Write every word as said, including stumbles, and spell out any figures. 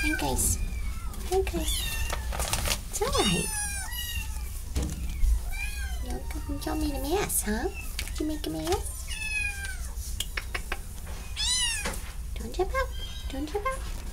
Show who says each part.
Speaker 1: Hi guys. Hi guys. It's alright. You, you made a mess, huh? Did you make a mess? Don't jump out. Don't jump out.